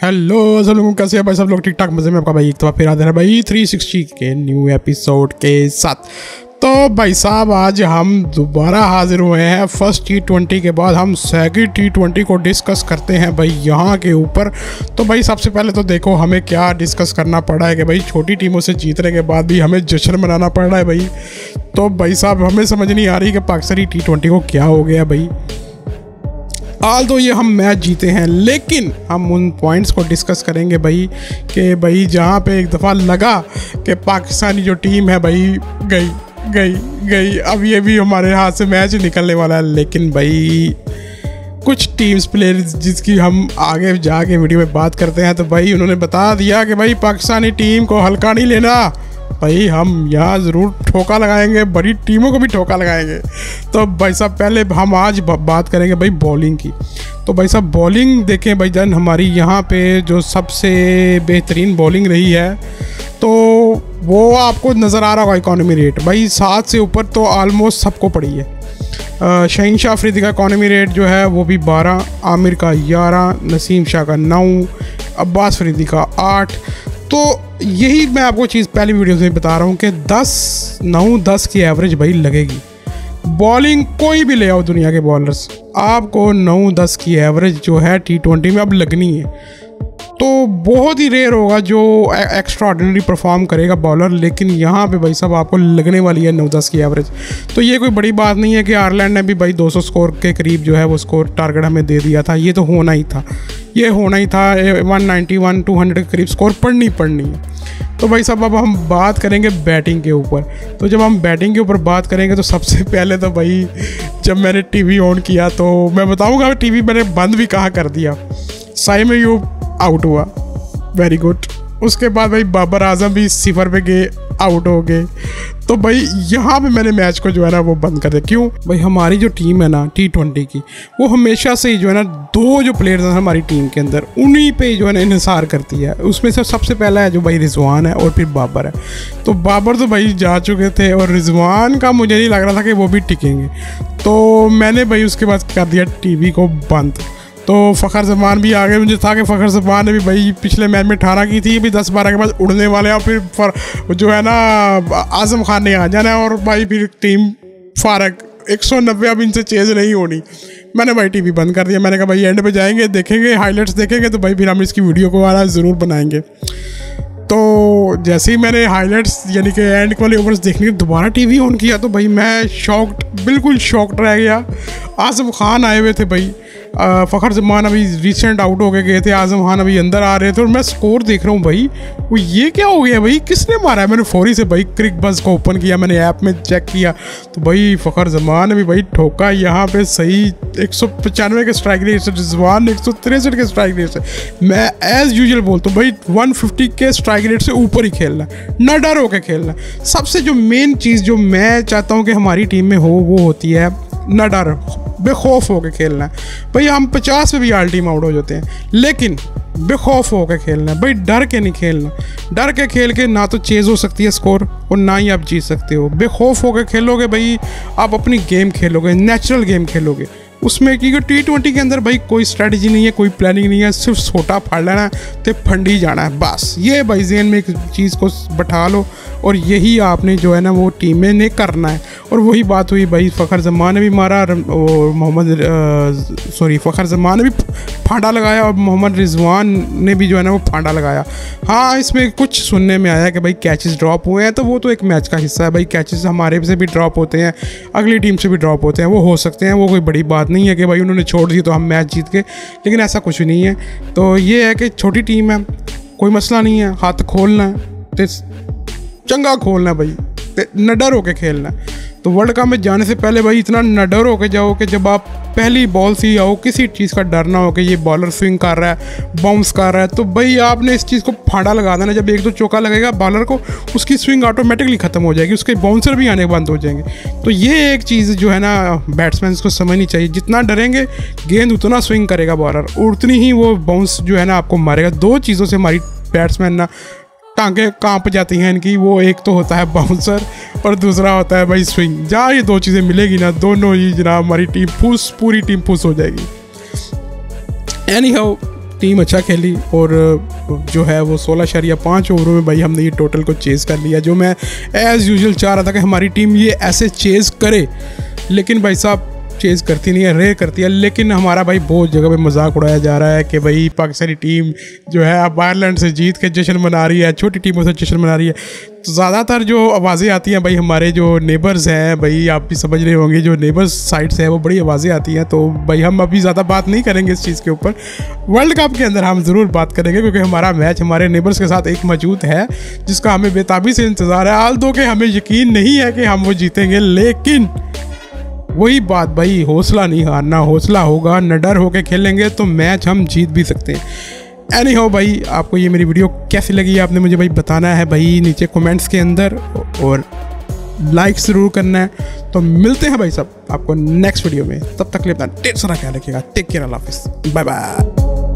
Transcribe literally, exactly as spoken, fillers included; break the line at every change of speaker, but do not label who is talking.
Hello सब लोगों, कैसे हैं भाई? सब लोग ठीक ठाक मजे में। आपका भाई एक तो फिर आते हैं भाई थ्री सिक्सटी के न्यू एपिसोड के साथ। तो भाई साहब आज हम दोबारा हाजिर हुए हैं फर्स्ट टी ट्वेंटी के बाद। हम सेकंड टी ट्वेंटी को डिस्कस करते हैं भाई यहाँ के ऊपर। तो भाई सबसे पहले तो देखो हमें क्या डिस्कस करना पड़ा है कि भाई छोटी टीमों से जीतने के बाद भी हमें जश्न मनाना पड़ रहा है भाई। तो भाई साहब हमें समझ नहीं आ रही कि पाकिस्तानी टी ट्वेंटी को क्या हो गया भाई। आल तो ये हम मैच जीते हैं, लेकिन हम उन पॉइंट्स को डिस्कस करेंगे भाई कि भाई जहाँ पे एक दफ़ा लगा कि पाकिस्तानी जो टीम है भाई गई गई गई, अब ये भी हमारे हाथ से मैच निकलने वाला है। लेकिन भाई कुछ टीम्स प्लेयर्स जिसकी हम आगे जाके वीडियो में बात करते हैं, तो भाई उन्होंने बता दिया कि भाई पाकिस्तानी टीम को हल्का नहीं लेना भाई, हम यहाँ ज़रूर ठोका लगाएंगे, बड़ी टीमों को भी ठोका लगाएंगे। तो भाई साहब पहले हम आज बात करेंगे भाई बॉलिंग की। तो भाई साहब बॉलिंग देखें भाई जान, हमारी यहाँ पे जो सबसे बेहतरीन बॉलिंग रही है तो वो आपको नज़र आ रहा होगा इकॉनमी रेट भाई सात से ऊपर तो आलमोस्ट सबको पड़ी है। शहीन शाह अफरीदी का इकॉनमी रेट जो है वो भी बारह, आमिर का ग्यारह, नसीम शाह का नौ, अब्बास फरीदी का आठ। तो यही मैं आपको चीज़ पहली वीडियो से बता रहा हूँ कि दस नौ दस की एवरेज भाई लगेगी। बॉलिंग कोई भी ले आओ दुनिया के बॉलर्स, आपको नौ दस की एवरेज जो है टी ट्वेंटी में अब लगनी है। तो बहुत ही रेयर होगा जो एक्स्ट्रा ऑर्डिनरी परफॉर्म करेगा बॉलर, लेकिन यहाँ पे भाई साहब आपको लगने वाली है नौ दस की एवरेज। तो ये कोई बड़ी बात नहीं है कि आयरलैंड ने भी भाई दो सौ स्कोर के करीब जो है वो स्कोर टारगेट हमें दे दिया था। ये तो होना ही था, ये होना ही था। One ninety one two hundred के करीब स्कोर पढ़नी पड़नी है। तो भाई साहब अब हम बात करेंगे बैटिंग के ऊपर। तो जब हम बैटिंग के ऊपर बात करेंगे तो सबसे पहले तो भाई जब मैंने टीवी ऑन किया तो मैं बताऊँगा टीवी मैंने बंद भी कहाँ कर दिया। साइम अयूब आउट हुआ, वेरी गुड। उसके बाद भाई बाबर आजम भी सिफर पे गए, आउट हो गए। तो भाई यहाँ पे मैंने मैच को जो है ना वो बंद कर दिया। क्यों भाई? हमारी जो टीम है ना टी ट्वेंटी की, वो हमेशा से ही जो है ना दो जो प्लेयर्स हैं हमारी टीम के अंदर, उन्हीं पे जो है ना इन्हिसार करती है। उसमें से सबसे पहला है जो भाई रिजवान है और फिर बाबर है। तो बाबर तो भाई जा चुके थे और रिजवान का मुझे नहीं लग रहा था कि वो भी टिकेंगे। तो मैंने भाई उसके बाद कर दिया टीवी को बंद। तो फ़खर ज़मान भी आ गए। मुझे था कि फ़खर ज़मान ने भी भाई पिछले मैच में अठारह की थी, अभी दस बारह के बाद उड़ने वाले हैं और फिर फर जो है ना आज़म खान ने आ जाना है और भाई फिर टीम फारक एक सौ नब्बे अब इनसे चेज़ नहीं होनी। मैंने भाई टीवी बंद कर दिया। मैंने कहा भाई एंड पे जाएंगे, देखेंगे हाइलाइट्स देखेंगे तो भाई फिर हम इसकी वीडियो को आना ज़रूर बनाएंगे। तो जैसे ही मैंने हाइलाइट्स यानी कि एंड वाले ओवर्स देखने के दोबारा टीवी ऑन किया तो भाई मैं शॉक्ड, बिल्कुल शॉक्ड रह गया। आज़म खान आए हुए थे भाई, फ़खर ज़मान अभी रिसेंट आउट हो के गए थे, आज़म खान अभी अंदर आ रहे थे और मैं स्कोर देख रहा हूँ भाई वो ये क्या हो गया भाई, किसने मारा है? मैंने फौरी से भाई क्रिक बज़ को ओपन किया, मैंने ऐप में चेक किया तो भाई फ़खर ज़मान ने भी भाई ठोका यहाँ पे सही। एक सौ पचानवे के स्ट्राइक रेट से, रिजवान एक सौ तिरसठ के स्ट्राइक रेट से। मैं एज़ यूजुअल बोलता हूँ भाई वन फिफ्टी के स्ट्राइक रेट से ऊपर ही खेलना, ना डर होकर खेलना। सबसे जो मेन चीज़ जो मैं चाहता हूँ कि हमारी टीम में हो वो होती है ना डर, बेखौफ होकर खेलना है भाई। हम पचास पे भी आल टीम आउट हो जाते हैं, लेकिन बेखौफ होकर खेलना है भाई, डर के नहीं खेलना। डर के खेल के ना तो चेज़ हो सकती है स्कोर और ना ही आप जीत सकते हो। बेखौफ होकर खेलोगे भाई, आप अपनी गेम खेलोगे, नेचुरल गेम खेलोगे उसमें, क्योंकि टी ट्वेंटी के अंदर भाई कोई स्ट्रेटजी नहीं है, कोई प्लानिंग नहीं है, सिर्फ छोटा फाड़ लेना है तो फंडी जाना है बस। ये भाई ज़हन में एक चीज़ को बैठा लो और यही आपने जो है ना वो टीमें ने करना है। और वही बात हुई भाई, फ़खर ज़मान ने भी मारा और मोहम्मद सॉरी फ़खर ज़मान ने भी फांडा लगाया और मोहम्मद रिजवान ने भी जो है ना वो फांडा लगाया। हाँ इसमें कुछ सुनने में आया कि भाई कैचेस ड्रॉप हुए हैं, तो वो तो एक मैच का हिस्सा है भाई। कैचेस हमारे से भी ड्रॉप होते हैं, अगली टीम से भी ड्रॉप होते हैं, वो हो सकते हैं, वो कोई बड़ी बात नहीं है कि भाई उन्होंने छोड़ दी तो हम मैच जीत गए, लेकिन ऐसा कुछ नहीं है। तो ये है कि छोटी टीम है, कोई मसला नहीं है, हाथ खोलना है तो चंगा खोलना है भाई, न डर होके खेलना है। तो वर्ल्ड कप में जाने से पहले भाई इतना न डर होके जाओ कि जब आप पहली बॉल से ही आओ किसी चीज़ का डर ना हो कि ये बॉलर स्विंग कर रहा है, बाउंस कर रहा है, तो भाई आपने इस चीज़ को फाड़ा लगा देना। जब एक दो चौका लगेगा बॉलर को, उसकी स्विंग ऑटोमेटिकली ख़त्म हो जाएगी, उसके बाउंसर भी आने बंद हो जाएंगे। तो ये एक चीज़ जो है ना बैट्समैन को समझनी चाहिए, जितना डरेंगे गेंद उतना स्विंग करेगा बॉलर, उतनी ही वो बाउंस जो है ना आपको मारेगा। दो चीज़ों से हमारी बैट्समैन ना टांगे कांप जाती हैं इनकी, वो एक तो होता है बाउंसर और दूसरा होता है भाई स्विंग। जहाँ ये दो चीज़ें मिलेगी ना, दोनों ही जनाब हमारी टीम फुस पूरी टीम फुस हो जाएगी। एनी हाउ टीम अच्छा खेली और जो है वो सोलह शरिया पाँच ओवरों में भाई हमने ये टोटल को चेज़ कर लिया, जो मैं एज़ यूजुअल चाह रहा था कि हमारी टीम ये ऐसे चेज़ करे, लेकिन भाई साहब चेज़ करती नहीं है, रेयर करती है। लेकिन हमारा भाई बहुत जगह पे मजाक उड़ाया जा रहा है कि भाई पाकिस्तानी टीम जो है अब आयरलैंड से जीत के जश्न मना रही है, छोटी टीमों से जश्न मना रही है। तो ज़्यादातर जो आवाज़ें आती हैं भाई हमारे जो नेबर्स हैं, भाई आप भी समझ रहे होंगे, जो नेबर्स साइड से है वो बड़ी आवाज़ें आती हैं। तो भाई हम अभी ज़्यादा बात नहीं करेंगे इस चीज़ के ऊपर, वर्ल्ड कप के अंदर हम ज़रूर बात करेंगे, क्योंकि हमारा मैच हमारे नेबर्स के साथ एक मौजूद है जिसका हमें बेताबी से इंतज़ार है। आल दो के हमें यकीन नहीं है कि हम वो जीतेंगे, लेकिन वही बात भाई, हौसला नहीं हारना, हौसला होगा, निडर होके खेलेंगे तो मैच हम जीत भी सकते हैं। एनी हाउ भाई, आपको ये मेरी वीडियो कैसी लगी आपने मुझे भाई बताना है भाई नीचे कमेंट्स के अंदर, और लाइक ज़रूर करना है। तो मिलते हैं भाई सब आपको नेक्स्ट वीडियो में, तब तक के लिए अपना ढेर सारा ख्याल रखिएगा। टेक केयर, अल्लाह हाफिज़, बाय बाय।